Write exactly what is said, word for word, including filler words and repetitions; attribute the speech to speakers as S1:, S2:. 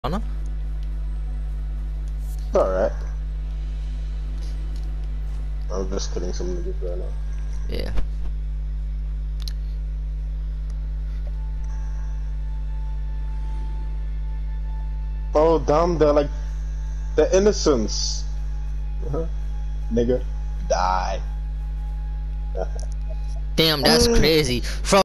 S1: Anna?
S2: Alright. I'm just killing some niggas right now.
S1: Yeah.
S2: Oh damn, they're like the innocents. Uh-huh. Nigga, die.
S1: Damn, that's crazy. From